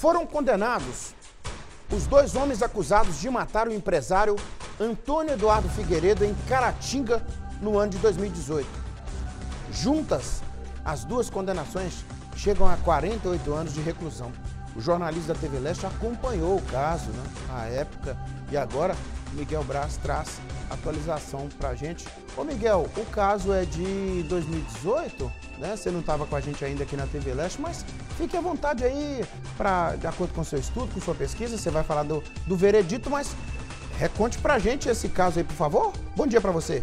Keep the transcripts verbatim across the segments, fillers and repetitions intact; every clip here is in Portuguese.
Foram condenados os dois homens acusados de matar o empresário Antônio Eduardo Figueiredo em Caratinga no ano de dois mil e dezoito. Juntas, as duas condenações chegam a quarenta e oito anos de reclusão. O jornalista da T V Leste acompanhou o caso, né, à época, e agora Miguel Braz traz atualização pra gente. Ô Miguel, o caso é de dois mil e dezoito, né? Você não estava com a gente ainda aqui na T V Leste, mas fique à vontade aí, pra, de acordo com o seu estudo, com sua pesquisa, você vai falar do, do veredito, mas reconte pra gente esse caso aí, por favor. Bom dia pra você.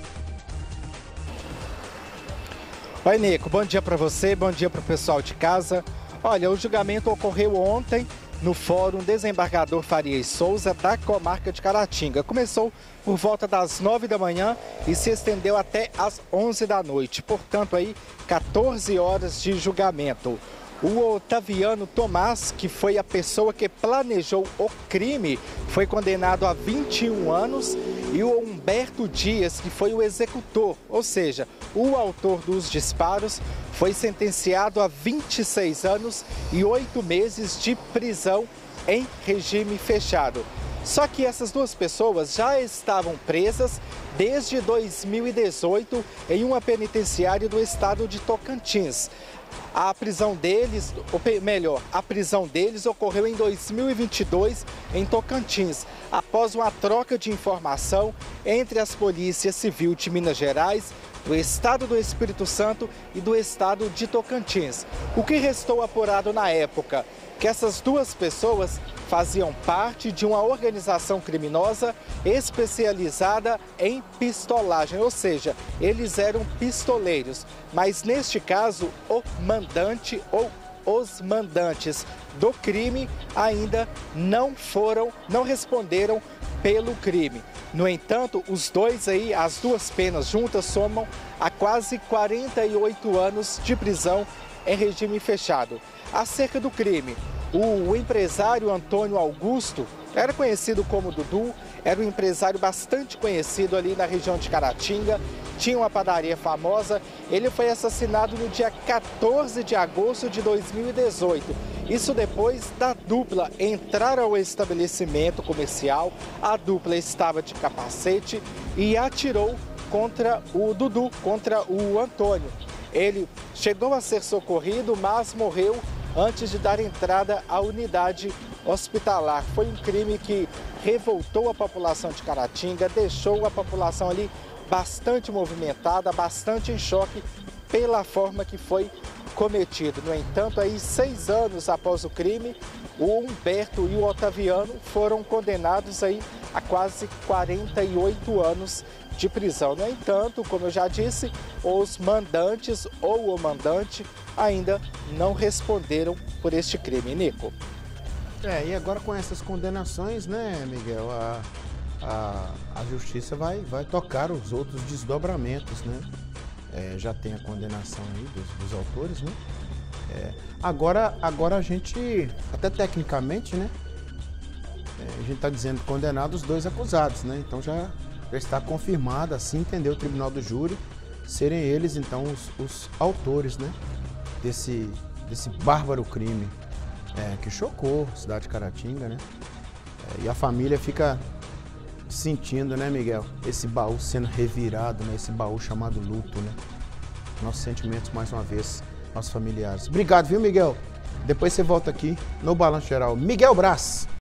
Oi, Nico, bom dia para você, bom dia para o pessoal de casa. Olha, o julgamento ocorreu ontem no Fórum Desembargador Farias Souza da comarca de Caratinga. Começou por volta das nove da manhã e se estendeu até as onze da noite. Portanto, aí, quatorze horas de julgamento. O Otaviano Tomás, que foi a pessoa que planejou o crime, foi condenado a vinte e um anos, e o Humberto Dias, que foi o executor, ou seja, o autor dos disparos, foi sentenciado a vinte e seis anos e oito meses de prisão em regime fechado. Só que essas duas pessoas já estavam presas desde dois mil e dezoito em uma penitenciária do estado de Tocantins. A prisão deles, ou melhor, a prisão deles ocorreu em dois mil e vinte e dois em Tocantins, após uma troca de informação entre as polícias civil de Minas Gerais, do estado do Espírito Santo e do estado de Tocantins. O que restou apurado na época? Que essas duas pessoas faziam parte de uma organização criminosa especializada em pistolagem, ou seja, eles eram pistoleiros. Mas neste caso, o mandante ou os mandantes do crime ainda não foram, não responderam pelo crime. No entanto, os dois aí, as duas penas juntas somam a quase quarenta e oito anos de prisão em regime fechado. Acerca do crime, o empresário Antônio Augusto era conhecido como Dudu, era um empresário bastante conhecido ali na região de Caratinga, tinha uma padaria famosa. Ele foi assassinado no dia quatorze de agosto de dois mil e dezoito. Isso depois da dupla entrar ao estabelecimento comercial. A dupla estava de capacete e atirou contra o Dudu, contra o Antônio. Ele chegou a ser socorrido, mas morreu antes de dar entrada à unidade hospitalar. Foi um crime que revoltou a população de Caratinga, deixou a população ali bastante movimentada, bastante em choque pela forma que foi cometido. No entanto, aí seis anos após o crime, o Humberto e o Otaviano foram condenados aí a quase quarenta e oito anos de prisão. No entanto, como eu já disse, os mandantes ou o mandante ainda não responderam por este crime, Nico. É, e agora com essas condenações, né, Miguel, a, a, a justiça vai, vai tocar os outros desdobramentos, né? É, já tem a condenação aí dos, dos autores, né? É, agora, agora a gente, até tecnicamente, né? É, a gente está dizendo condenados os dois acusados, né? Então já, já está confirmado, assim entendeu o tribunal do júri, serem eles então os, os autores, né? Desse, desse bárbaro crime é, que chocou a cidade de Caratinga, né? É, e a família fica sentindo, né, Miguel, esse baú sendo revirado, né? Esse baú chamado luto, né? Nossos sentimentos mais uma vez, nossos familiares. Obrigado, viu, Miguel? Depois você volta aqui no Balanço Geral. Miguel Braz.